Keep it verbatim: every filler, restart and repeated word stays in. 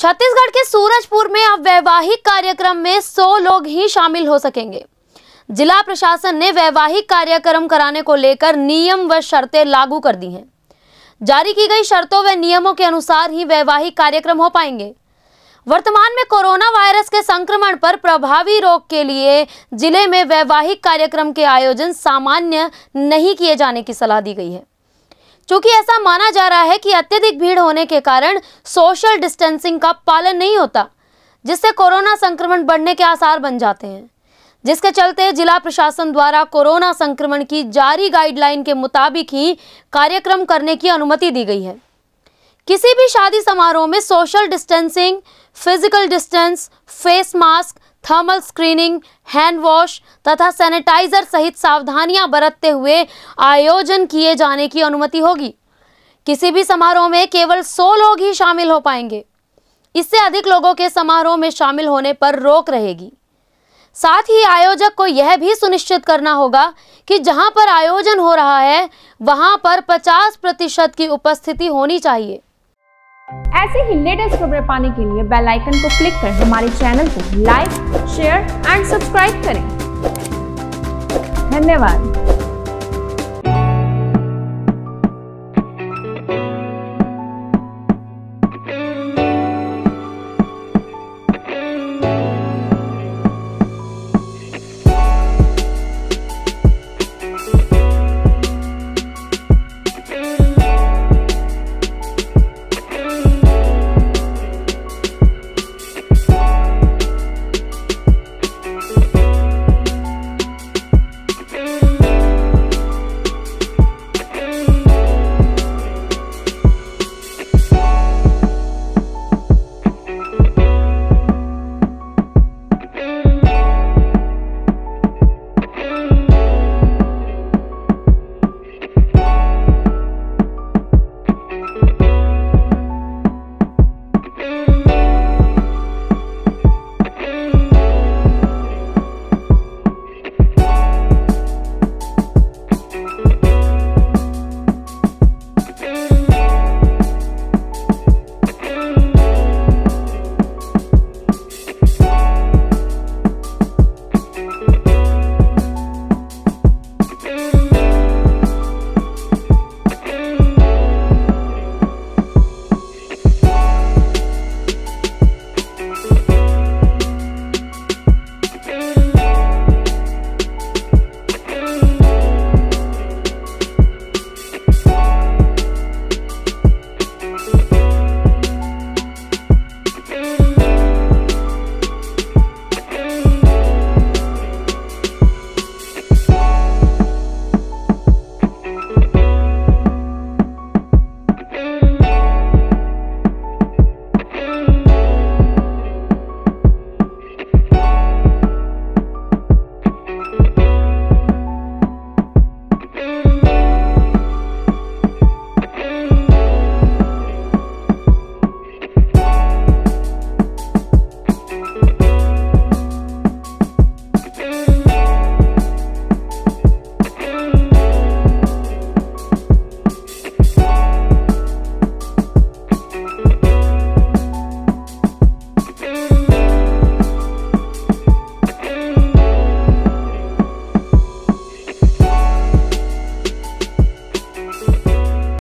छत्तीसगढ़ के सूरजपुर में अब वैवाहिक कार्यक्रम में सौ लोग ही शामिल हो सकेंगे। जिला प्रशासन ने वैवाहिक कार्यक्रम कराने को लेकर नियम व शर्तें लागू कर दी हैं। जारी की गई शर्तों व नियमों के अनुसार ही वैवाहिक कार्यक्रम हो पाएंगे। वर्तमान में कोरोना वायरस के संक्रमण पर प्रभावी रोक के लिए जिले में वैवाहिक कार्यक्रम के आयोजन सामान्य नहीं किए जाने की सलाह दी गई है। चूंकि ऐसा माना जा रहा है कि अत्यधिक भीड़ होने के कारण सोशल डिस्टेंसिंग का पालन नहीं होता, जिससे कोरोना संक्रमण बढ़ने के आसार बन जाते हैं, जिसके चलते जिला प्रशासन द्वारा कोरोना संक्रमण की जारी गाइडलाइन के मुताबिक ही कार्यक्रम करने की अनुमति दी गई है। किसी भी शादी समारोह में social distancing, physical distance, face mask, thermal screening, hand wash तथा सैनिटाइजर सहित सावधानियां बरतते हुए आयोजन किए जाने की अनुमति होगी। किसी भी समारोह में केवल सौ लोग ही शामिल हो पाएंगे। इससे अधिक लोगों के समारोह में शामिल होने पर रोक रहेगी। साथ ही आयोजक को यह भी सुनिश्चित करना होगा कि जहां पर आयोजन हो रहा है वहां पर पचास प्रतिशत की उपस्थिति होनी चाहिए। ऐसे ही लेटेस्ट खबरें पाने के लिए बेल आइकन को क्लिक कर हमारे चैनल को लाइक, शेयर एंड सब्सक्राइब करें। धन्यवाद।